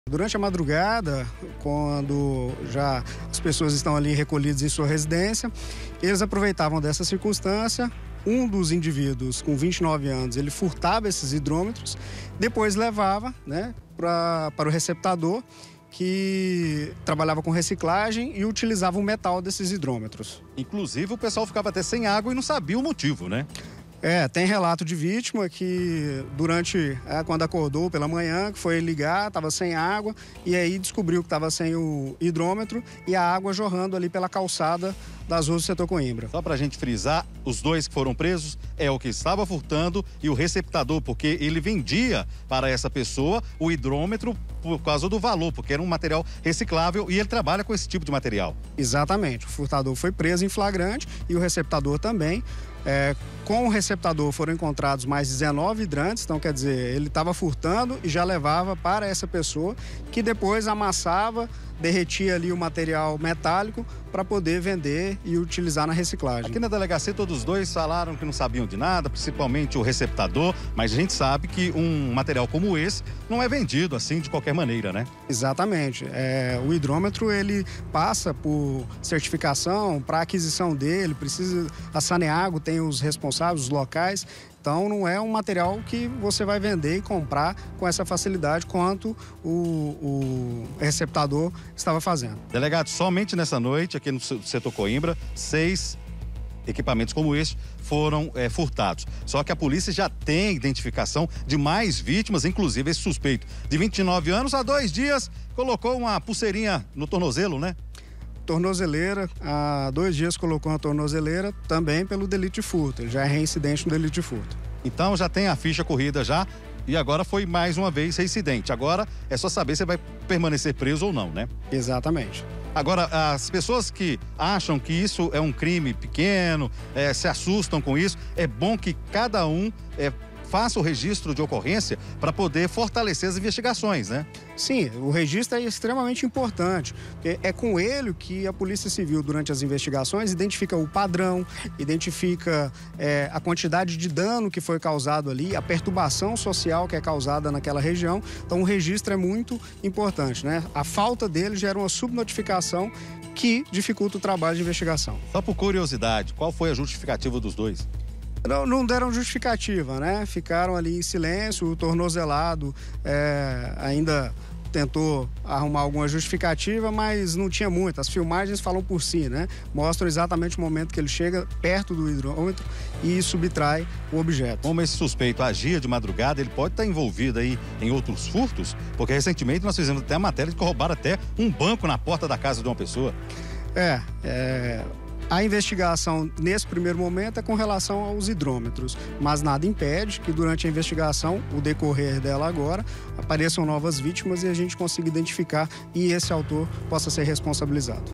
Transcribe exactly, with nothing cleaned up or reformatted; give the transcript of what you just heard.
Durante a madrugada, quando já as pessoas estão ali recolhidas em sua residência, eles aproveitavam dessa circunstância. Um dos indivíduos, com vinte e nove anos, ele furtava esses hidrômetros, depois levava, né, pra, para o receptador, que trabalhava com reciclagem e utilizava o metal desses hidrômetros. Inclusive, o pessoal ficava até sem água e não sabia o motivo, né? É, tem relato de vítima que durante, é, quando acordou pela manhã, que foi ligar, estava sem água e aí descobriu que estava sem o hidrômetro e a água jorrando ali pela calçada das ruas do setor Coimbra. Só pra gente frisar, os dois que foram presos é o que estava furtando e o receptador, porque ele vendia para essa pessoa o hidrômetro por causa do valor, porque era um material reciclável e ele trabalha com esse tipo de material. Exatamente, o furtador foi preso em flagrante e o receptador também. É, com o receptador foram encontrados mais dezenove hidrantes, então quer dizer, ele estava furtando e já levava para essa pessoa, que depois amassava, derretia ali o material metálico para poder vender e utilizar na reciclagem. Aqui na delegacia todos os dois falaram que não sabiam de nada, principalmente o receptador, mas a gente sabe que um material como esse não é vendido assim de qualquer maneira, né? Exatamente. É, o hidrômetro ele passa por certificação, para aquisição dele, precisa a Saneago tem os responsáveis, os locais. Então não é um material que você vai vender e comprar com essa facilidade quanto o, o receptador estava fazendo. Delegado, somente nessa noite, aqui no setor Coimbra, seis equipamentos como este foram é, furtados. Só que a polícia já tem identificação de mais vítimas, inclusive esse suspeito de vinte e nove anos, há dois dias colocou uma pulseirinha no tornozelo, né? Tornozeleira, há dois dias colocou uma tornozeleira também pelo delito de furto. Ele já é reincidente no delito de furto. Então já tem a ficha corrida já e agora foi mais uma vez reincidente. Agora é só saber se vai permanecer preso ou não, né? Exatamente. Agora, as pessoas que acham que isso é um crime pequeno, é, se assustam com isso, é bom que cada um é, faça o registro de ocorrência para poder fortalecer as investigações, né? Sim, o registro é extremamente importante. É com ele que a Polícia Civil, durante as investigações, identifica o padrão, identifica é, a quantidade de dano que foi causado ali, a perturbação social que é causada naquela região. Então, o registro é muito importante, né? A falta dele gera uma subnotificação que dificulta o trabalho de investigação. Só por curiosidade, qual foi a justificativa dos dois? Não, não deram justificativa, né? Ficaram ali em silêncio, o tornozelado é, ainda tentou arrumar alguma justificativa, mas não tinha muito. As filmagens falam por si, né? Mostram exatamente o momento que ele chega perto do hidrômetro e subtrai o objeto. Como esse suspeito agia de madrugada, ele pode estar envolvido aí em outros furtos? Porque recentemente nós fizemos até a matéria de que roubaram até um banco na porta da casa de uma pessoa. É, é... A investigação, nesse primeiro momento, é com relação aos hidrômetros, mas nada impede que durante a investigação, o decorrer dela agora, apareçam novas vítimas e a gente consiga identificar e esse autor possa ser responsabilizado.